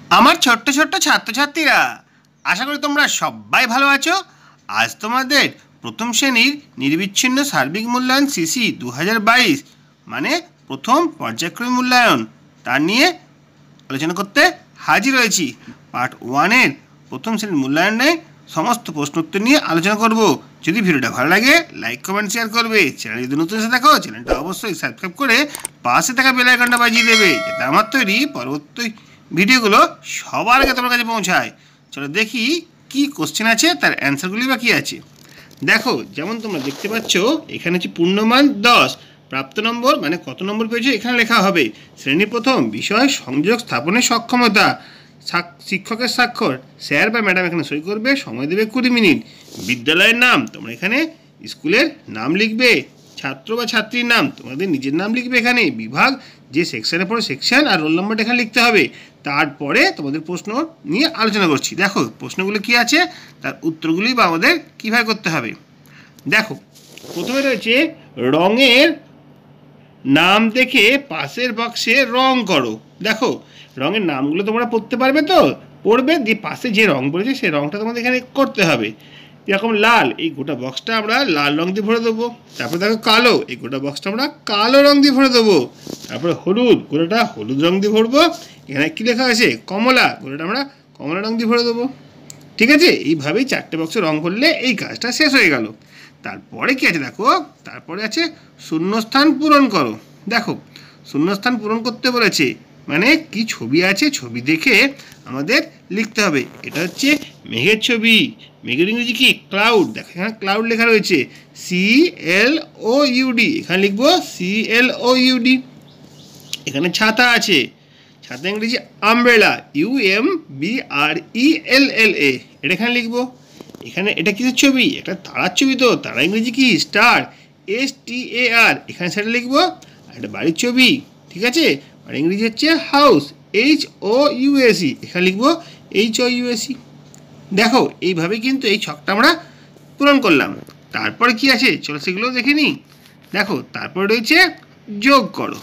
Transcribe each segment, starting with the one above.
আমার ছোট্ট ছোট্ট ছাত্রছাত্রীরা, আশা করি তোমরা সবাই ভালো আছো। আজ তোমাদের প্রথম শ্রেণীর নিরবিচ্ছিন্ন সার্বিক মূল্যায়ন সিসি 2022 মানে প্রথম পর্যায়ক্রমিক মূল্যায়ন তার নিয়ে আলোচনা করতে হাজির হয়েছি। পার্ট 1-এর প্রথম শ্রেণীর মূল্যায়নে সমস্ত প্রশ্ন উত্তর নিয়ে আলোচনা করব। যদি ভিডিওটা ভালো লাগে লাইক কমেন্ট শেয়ার করবে। চ্যানেল যদি নতুন এসে দেখো চ্যানেলটা অবশ্যই সাবস্ক্রাইব করে পাশে থাকা বেল আইকনটা বাজিয়ে দেবে, যাতে আমার তৈরি পরবর্তী ভিডিওগুলো সবার আগে তোমার কাছে পৌঁছায়। চলো দেখি কি কোশ্চেন আছে, তার অ্যান্সারগুলি বা কী আছে। দেখো, যেমন তোমরা দেখতে পাচ্ছ এখানে হচ্ছে পূর্ণমান 10, প্রাপ্ত নম্বর মানে কত নম্বর পেয়েছো এখানে লেখা হবে। শ্রেণী প্রথম, বিষয় সংযোগ স্থাপনের সক্ষমতা, শিক্ষকের স্বাক্ষর, স্যার বা ম্যাডাম এখানে সই করবে, সময় দেবে 20 মিনিট। বিদ্যালয়ের নাম তোমরা এখানে স্কুলের নাম লিখবে, ছাত্র বা ছাত্রীর নাম তোমাদের নিজের নাম লিখবে এখানে, বিভাগ যে সেকশনের পরে সেকশন আর রোল নম্বরটা এখানে লিখতে হবে। তারপরে তোমাদের প্রশ্ন নিয়ে আলোচনা করছি। দেখো প্রশ্নগুলো কি আছে, তার উত্তরগুলি বা আমাদের কীভাবে করতে হবে। দেখো প্রথমে রয়েছে রঙের নাম দেখে পাশের বাক্সে রং করো। দেখো রঙের নামগুলো তোমরা পড়তে পারবে তো, পড়বে, দিয়ে পাশে যে রং পড়েছে সেই রংটা তোমাদের এখানে করতে হবে। এরকম লাল, এই গোটা বক্সটা আমরা লাল রং দিয়ে ভরে দেবো। তারপরে দেখো কালো, এই গোটা বক্সটা আমরা কালো রং দিয়ে ভরে দেবো। তারপরে হলুদ, গোটাটা হলুদ রং দিয়ে ভরবো। এখানে কী লেখা আছে, কমলা, গোটাটা আমরা কমলা রং দিয়ে ভরে দেবো। ঠিক আছে, এইভাবেই 4টে বক্সে রং করলে এই কাজটা শেষ হয়ে গেল। তারপরে কি আছে দেখো, তারপরে আছে শূন্যস্থান পূরণ করো। দেখো শূন্যস্থান পূরণ করতে বলেছে, মানে কি ছবি আছে ছবি দেখে আমাদের লিখতে হবে। এটা হচ্ছে মেঘের ছবি, মেঘের ইংরেজি কি ক্লাউড। দেখো এখানে ক্লাউড লেখা রয়েছে, CLOUD, এখানে লিখবো CLOUD। এখানে ছাতা আছে, ছাতা ইংরেজি আমব্রেলা, UMBRELLA, এটা এখানে লিখবো। এখানে এটা কিসের ছবি, একটা তারার ছবি, তো তারা ইংরেজি কি স্টার, STAR, এখানে সেটা লিখবো। আর একটা বাড়ির ছবি, ঠিক আছে, আর ইংরেজি হচ্ছে হাউস, HOUSE, এখানে লিখবো HOUSE। দেখো এইভাবে কিন্তু এই ছকটা আমরা পূরণ করলাম। তারপরে কি আছে চলো সেগুলোও দেখে নিই। দেখো তারপরে রয়েছে যোগ করো।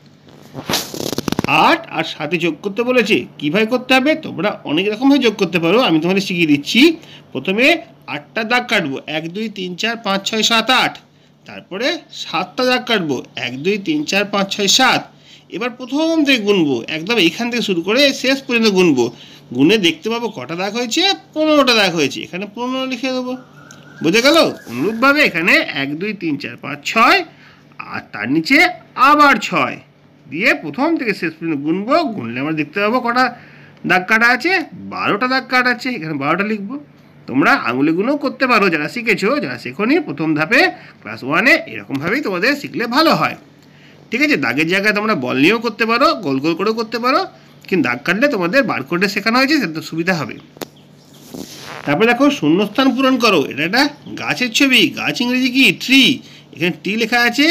8 আর 7 যোগ করতে বলেছে, কীভাবে করতে হবে তোমরা অনেক রকমভাবে যোগ করতে পারো, আমি তোমাদের শিখিয়ে দিচ্ছি। প্রথমে 8টা দাগ কাটবো, 1 2 3 4 5 6 7 8। তারপরে 7টা দাগ কাটবো, 1 2 3 4 5 6 7। এবার প্রথম থেকে গুনবো, একদম এইখান থেকে শুরু করে শেষ পর্যন্ত গুনবো। গুনে দেখতে পাবো কটা দাগ হয়েছে, 15টা দাগ হয়েছে, এখানে 15 লিখে দেবো। বুঝে গেল? অনুরূপভাবে এখানে 1 2 3 4 5 6 আর তার নিচে আবার 6 দিয়ে প্রথম থেকে শেষ পর্যন্ত গুনবো। গুনলে আমরা দেখতে পাবো কটা দাগ কাটা আছে, 12টা দাগ কাটা আছে, এখানে 12টা লিখবো। তোমরা আঙুলে গুনেও করতে পারো, যারা শিখেছো, যারা শেখোনি প্রথম ধাপে ক্লাস 1-এ, এরকমভাবেই তোমাদের শিখলে ভালো হয়। ঠিক আছে, দাগের জায়গায় তোমরা বল নিয়েও করতে পারো, গোল গোল করেও করতে পারো, কিন্তু দাগ কাটলে তোমাদের বারকোডে শেখানো হয়েছে, সেটা সুবিধা হবে। তারপরে দেখো শূন্যস্থান পূরণ করো। এটা একটা গাছের ছবি, গাছ ইংরেজি কি ট্রি, এখানে টি লেখা আছে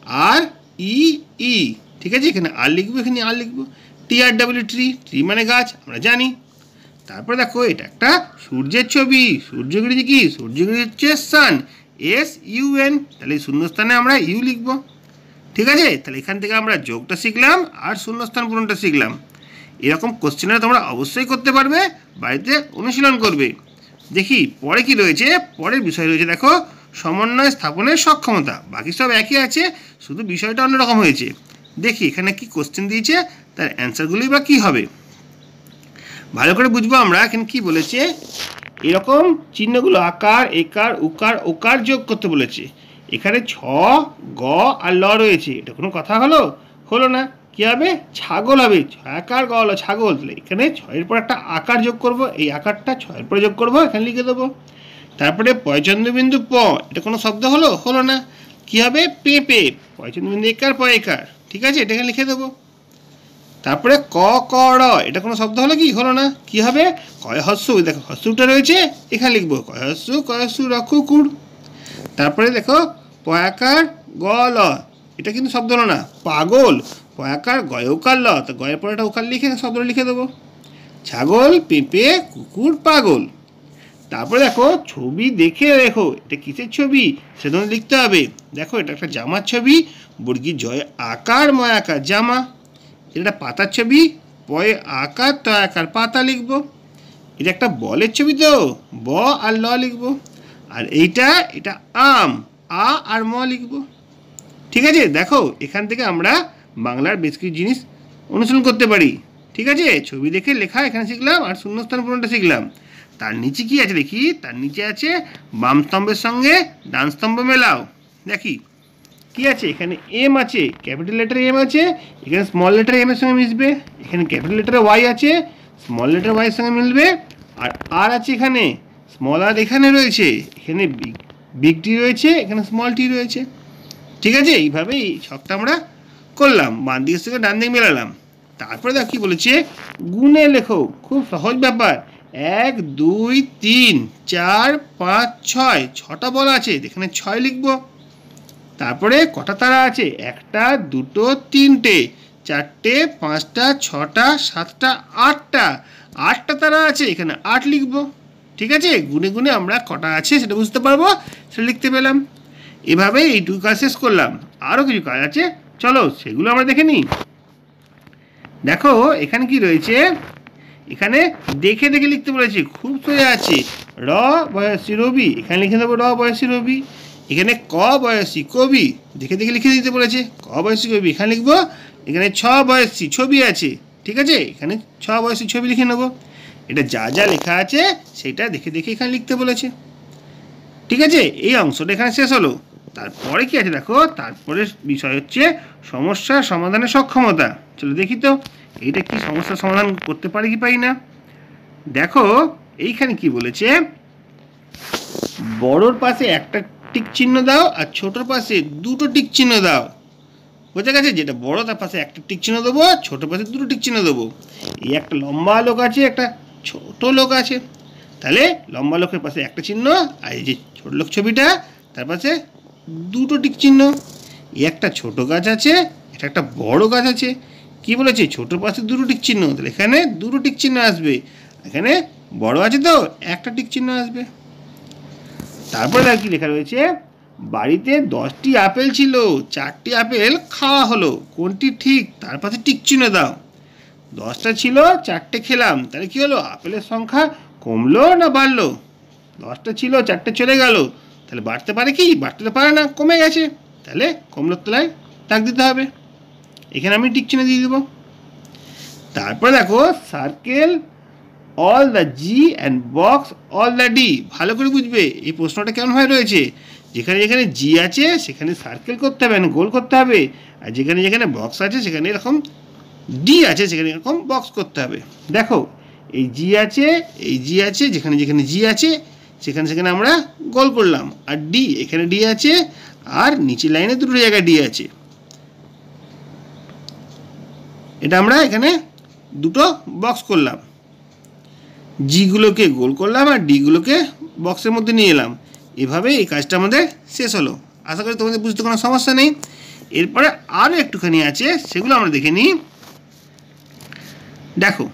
REE, ঠিক আছে, এখানে আর লিখবো, এখানে আর লিখবো, TRW, ট্রি, ট্রি মানে গাছ আমরা জানি। তারপরে দেখো এটা একটা সূর্যের ছবি, সূর্য ইংরেজি কি, সূর্য ইংরেজি হচ্ছে সান, SUN, তাহলে শূন্যস্থানে আমরা ইউ লিখবো। ঠিক আছে, তাহলে এখান থেকে আমরা যোগটা শিখলাম আর শূন্যস্থান পূরণটা শিখলাম। এরকম কোশ্চেনটা তোমরা অবশ্যই করতে পারবে, বাড়িতে অনুশীলন করবে। দেখি পরে কি রয়েছে, পরের বিষয় রয়েছে দেখো সমন্বয় স্থাপনের সক্ষমতা। বাকি সব একই আছে, শুধু বিষয়টা অন্যরকম হয়েছে। দেখি এখানে কি কোশ্চেন দিয়েছে, তার অ্যান্সারগুলোই বা কী হবে ভালো করে বুঝবো আমরা। এখানে কি বলেছে, এরকম চিহ্নগুলো আকার, একার, উকার, ওকার যোগ করতে বলেছে। এখানে ছ, গ আর ল রয়েছে, এটা কোনো কথা হলো? হলো না। কী হবে, ছাগল হবে, ছয়াকার গ হলো ছাগল। তাহলে এখানে 6-এর পর একটা আকার যোগ করব, এই আকারটা 6-এর পরে যোগ করবো, এখানে লিখে দেবো। তারপরে পয়চন্দ্রবিন্দু প, এটা কোনো শব্দ হলো? হলো না। কী হবে, পেঁপে, পয়চন্দ্রবিন্দু একার প একার, ঠিক আছে, এটা এখানে লিখে দেবো। তারপরে ক ক র, এটা কোনো শব্দ হলো কি, হলো না। কি হবে, কয় হস্য, দেখো হস্যটা রয়েছে, এখানে লিখবো কয়হস্য র কুকুর। তারপরে দেখো পয়াকার গ ল, এটা কিন্তু শব্দ হলো না। পাগল, পয়াকার গয়কার ল, তো গয়ের পরে একটা ওকার লিখে শব্দটা লিখে দেবো। ছাগল, পেঁপে, কুকুর, পাগল। তারপরে দেখো ছবি দেখে দেখো এটা কিসের ছবি সেটা লিখতে হবে। দেখো এটা একটা জামার ছবি, বর্গীর জয় আকার ময় আকার জামা। এটা একটা পাতার ছবি, পয়ে আকার ত আকার পাতা লিখব। এটা একটা বলের ছবি তো, ব আর ল লিখব। আর এটা আম, আ আর ম লিখব। ঠিক আছে, দেখো এখান থেকে আমরা বাংলার বেশ কিছু জিনিস অনুসরণ করতে পারি। ঠিক আছে, ছবি দেখে লেখা এখানে শিখলাম, আর শূন্যস্থান পূরণটা শিখলাম। তার নিচে কি আছে দেখি, তার নিচে আছে বাম স্তম্ভের সঙ্গে ডান স্তম্ভ মেলাও। দেখি কি আছে, এখানে এম আছে, ক্যাপিটাল লেটার এম আছে, এখানে স্মল লেটার এম এর সঙ্গে মিশবে। এখানে ক্যাপিটাল লেটার ওয়াই আছে, স্মল লেটার ওয়াই এর সঙ্গে মিলবে। আর আছে এখানে, স্মল আর এখানে রয়েছে, এখানে বিগ টি রয়েছে, এখানে স্মল টি রয়েছে। ঠিক আছে, এইভাবেই ছকটা আমরা করলাম, বাম দিকের সঙ্গে ডান দিকে মেলালাম। তারপরে দেখ কি বলেছে, গুণে লেখো। খুব সহজ ব্যাপার। 1 2 3 4 5 6, ছটা বল আছে, এখানে 6 লিখবো। তারপরে কটা তারা আছে, 1টা 2টো 3টে 4টে 5টা 6টা 7টা 8টা তারা আছে, এখানে 8 লিখবো। ঠিক আছে, গুনে গুনে আমরা কটা আছে সেটা বুঝতে পারবো, সেটা লিখতে পেলাম। এভাবেই এইটুকু কাজ শেষ করলাম। আরও কিছু কাজ আছে, চলো সেগুলো আমরা দেখে নিই। দেখো এখানে কি রয়েছে, এখানে দেখে দেখে লিখতে বলেছি, খুব সোজা আছে। র বয়সী রবি, এখানে লিখে দেবো র বয়সী রবি। এখানে ক বয়সী কবি, দেখে দেখে লিখে দিতে বলেছে, ক বয়সী কবি এখানে লিখবো। এখানে 6 বয়সী ছবি আছে, ঠিক আছে, এখানে 6 বয়সী ছবি লিখে নেবো। এটা যা যা লেখা আছে সেটা দেখে দেখে এখানে লিখতে বলেছে। ঠিক আছে, এই অংশটা এখানে শেষ হলো। তারপরে কি আছে দেখো, তারপরে বিষয় হচ্ছে সমস্যা সমাধানের সক্ষমতা। চলো দেখি তো এইটা কি সমস্যার সমাধান করতে পারি কি পারি না। দেখো এইখানে কি বলেছে, বড়োর পাশে একটা টিক চিহ্ন দাও আর ছোটোর পাশে দুটো টিক চিহ্ন দাও। বোঝা গেছে, যেটা বড় তার পাশে একটা টিক চিহ্ন দেবো, ছোটোর পাশে দুটো টিক চিহ্ন দেবো। এই একটা লম্বা লোক আছে, একটা ছোট লোক আছে, তাহলে লম্বা লোকের পাশে একটা চিহ্ন, আর এই যে ছোট লোক ছবিটা তার পাশে দুটো টিক চিহ্ন। এই একটা ছোট গাছ আছে, এটা একটা বড় গাছ আছে। কি বলেছে, ছোটোর পাশে দুটো টিক চিহ্ন, তাহলে এখানে দুটো টিক চিহ্ন আসবে। এখানে বড় আছে তো একটা টিক চিহ্ন আসবে। তারপরে আর কি লেখা রয়েছে, বাড়িতে 10টি আপেল ছিল, 4টি আপেল খাওয়া হলো, কোনটি ঠিক, তার পাশে টিক চিহ্ন দাও। 10টা ছিল, 4টে খেলাম, তাহলে কি হলো, আপেলের সংখ্যা কমলো না বাড়লো? 10টা ছিল, 4টে চলে গেল, তাহলে বাড়তে পারে কি, বাড়তে তো পারে না, কমে গেছে, তাহলে কমলোর তলায় দাগ দিতে হবে। এখানে আমি টিক চিহ্ন দিয়ে দেবো। তারপরে দেখো, circle all the G and box all the D. ভালো করে বুঝবে এই প্রশ্নটা কেমনভাবে রয়েছে। যেখানে যেখানে জি আছে সেখানে সার্কেল করতে হবে, মানে গোল করতে হবে। আর যেখানে যেখানে বক্স আছে সেখানে এরকম ডি আছে, সেখানে এরকম বক্স করতে হবে। দেখো এই জি আছে, এই জি আছে, যেখানে যেখানে জি আছে সেখানে সেখানে আমরা গোল করলাম। আর ডি, এখানে ডি আছে, আর নিচের লাইনে দুটো জায়গায় ডি আছে। এটা আমরা এখানে দুটো বক্স করলাম, জিগুলোকে গোল করলাম আর ডিগুলোকে বক্সের মধ্যে নিয়ে এলাম। এভাবে এই কাজটা আমাদের শেষ হলো। আশা করি তোমাদের বুঝতে কোনো সমস্যা নেই। এরপরে আরও একটুখানি আছে, সেগুলো আমরা দেখে নিই। দেখো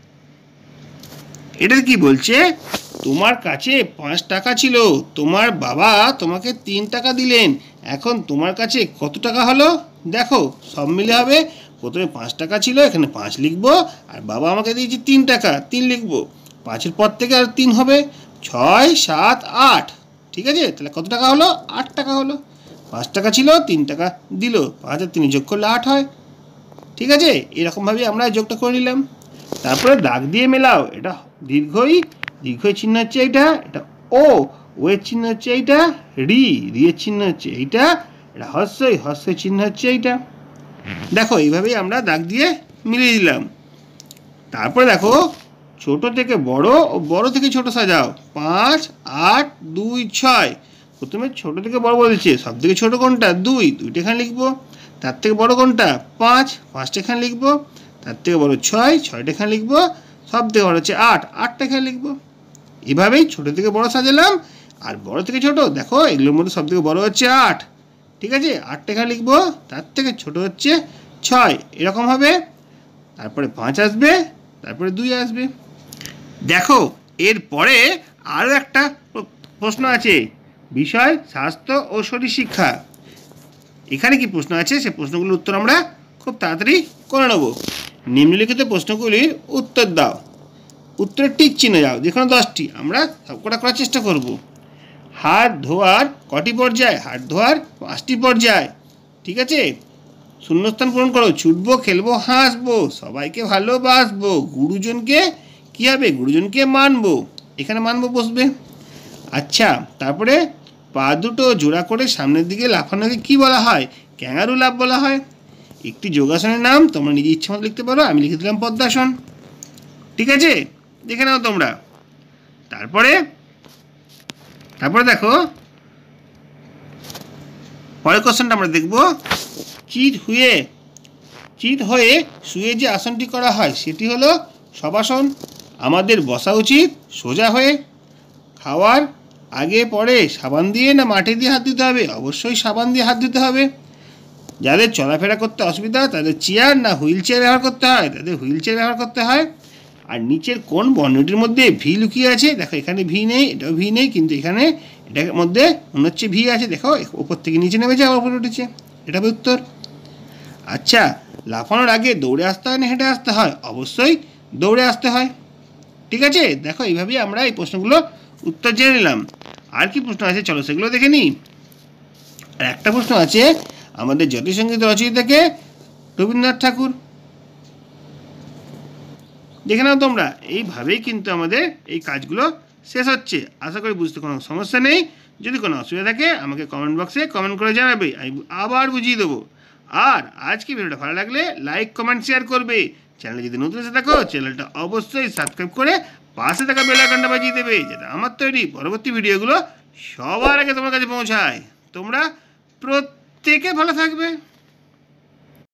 এটা কি বলছে, তোমার কাছে 5 টাকা ছিল, তোমার বাবা তোমাকে 3 টাকা দিলেন, এখন তোমার কাছে কত টাকা হলো? দেখো সব মিলে হবে, প্রথমে 5 টাকা ছিল, এখানে 5 লিখবো, আর বাবা আমাকে দিয়েছে 3 টাকা, 3 লিখবো। 5-এর পর থেকে আর 3 হবে, 6 7 8। ঠিক আছে, তাহলে কত টাকা হলো? 8 টাকা হলো। 5 টাকা ছিল, 3 টাকা দিল, 5 আর 3 যোগ করলে 8 হয়। ঠিক আছে, এরকমভাবে আমরা যোগটা করে নিলাম। তারপরে দাগ দিয়ে মেলাও। এটা দীর্ঘই, দীর্ঘই চিহ্ন হচ্ছে এইটা, এটা ও, ও এর চিহ্ন হচ্ছে এইটা, রি, রি এর চিহ্ন হচ্ছে এইটা, এটা হর্ষই, হর্ষের চিহ্ন হচ্ছে এইটা। দেখো এইভাবেই আমরা দাগ দিয়ে মিলিয়ে দিলাম। তারপরে দেখো ছোট থেকে বড় ও বড় থেকে ছোট সাজাও। 5 8 2 6। প্রথমে ছোট থেকে বড় বলেছে, সব থেকে ছোট কোনটা? 2, 2টা এখানে লিখবো। তার থেকে বড় কোনটা? 5, 5টা এখানে লিখবো। তার থেকে বড় 6, 6টা এখানে লিখবো। সব থেকে বড় হচ্ছে 8, 8টা এখানে লিখবো। এভাবেই ছোট থেকে বড় সাজালাম। আর বড় থেকে ছোট, দেখো এগুলোর মধ্যে সব থেকে বড় হচ্ছে 8, ঠিক আছে, 8টা এখানে লিখবো। তার থেকে ছোট হচ্ছে 6, এরকম হবে। তারপরে 5 আসবে, তারপরে 2 আসবে। দেখো এরপরে আরও একটা প্রশ্ন আছে, বিষয় স্বাস্থ্য ও শরীর শিক্ষা। এখানে কি প্রশ্ন আছে, সে প্রশ্নগুলোর উত্তর আমরা খুব তাড়াতাড়ি করে নেব। নিম্নলিখিত প্রশ্নগুলির উত্তর দাও। উত্তরে টিক চিহ্নে যাও, যেখানে 10টি, আমরা সবকটা করার চেষ্টা করব। হাত ধোয়ার কটি পর্যায়? হাত ধোয়ার 5টি পর্যায়। ঠিক আছে, শূন্যস্থান পূরণ করো। ছুটবো, খেলবো, হাসবো, সবাইকে ভালোবাসবো, গুরুজনকে কী হবে? গুরুজনকে মানবো। এখানে মানবো বসবে। আচ্ছা, তারপরে পা দুটো জোড়া করে সামনের দিকে লাফানোকে কী বলা হয়? ক্যাঙ্গারু লাফ বলা হয়। একটি যোগাসনের নাম তোমরা নিজে ইচ্ছে মতো লিখতে পারো, আমি লিখে দিলাম পদ্মাসন। ঠিক আছে, দেখে নাও তোমরা। তারপরে দেখো পরের কোশ্চেনটা আমরা দেখব। চিত হয়ে শুয়ে যে আসনটি করা হয় সেটি হলো শবাসন। আমাদের বসা উচিত সোজা হয়ে। খাওয়ার আগে পরে সাবান দিয়ে না মাটি দিয়ে হাত দিতে হবে? অবশ্যই সাবান দিয়ে হাত দিতে হবে। যাদের চলাফেরা করতে অসুবিধা তাদের চেয়ার না হুইল চেয়ার ব্যবহার করতে হয়? তাদের হুইল চেয়ার ব্যবহার করতে হয়। আর নিচের কোন বর্ণটির মধ্যে ভি লুকিয়ে আছে? দেখো এখানে ভি নেই, এটাও ভি নেই, কিন্তু এখানে এটার মধ্যে মনে হচ্ছে ভি আছে। দেখো ওপর থেকে নিচে নেমেছে, আবার উপরে উঠেছে। এটা হবে উত্তর। আচ্ছা, লাফানোর আগে দৌড়ে আসতে হয় না হেঁটে আসতে হয়? অবশ্যই দৌড়ে আসতে হয়। ঠিক আছে, দেখো এইভাবেই আমরা এই প্রশ্নগুলো উত্তর জেনে নিলাম। আর কি প্রশ্ন আছে চলো সেগুলো দেখে নিই। আর একটা প্রশ্ন আছে, আমাদের জাতীয় সঙ্গীত রচয়িতা কে? রবীন্দ্রনাথ ঠাকুর। দেখে নাও তোমরা। এইভাবেই কিন্তু আমাদের এই কাজগুলো শেষ হচ্ছে। আশা করি বুঝতে কোনো সমস্যা নেই। যদি কোনো অসুবিধা থাকে আমাকে কমেন্ট বক্সে কমেন্ট করে জানাবে, আমি আবার বুঝিয়ে দেবো। আর আজকে ভিডিওটা ভালো লাগলে লাইক, কমেন্ট, শেয়ার করবে। চ্যানেলে যদি নতুন এসে থাকো চ্যানেলটা অবশ্যই সাবস্ক্রাইব করে পাশে থাকা বেল আইকনটা বাজিয়ে দেবে, যাতে আমার তৈরি পরবর্তী ভিডিওগুলো সবার আগে তোমার কাছে পৌঁছায়। তোমরা প্রত্যেকে ভালো থাকবে।